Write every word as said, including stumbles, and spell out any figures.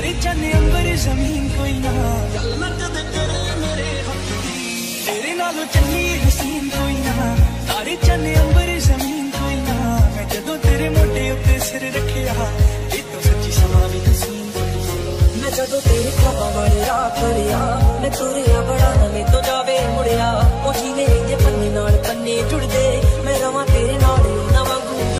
तारे चंद अंबर जमीन कोई ना गल ना कदे करे मेरे हक दी तेरे नालों चंगी हसीन कोई ना तारे चंद अंबर जमीन कोई ना मैं जदों तेरे मोढे उत्ते सिर रखिया ये तो सच्ची समा भी हसीन कोई ना मैं जदों तेरे ख्वाबां वाले राह तुरिया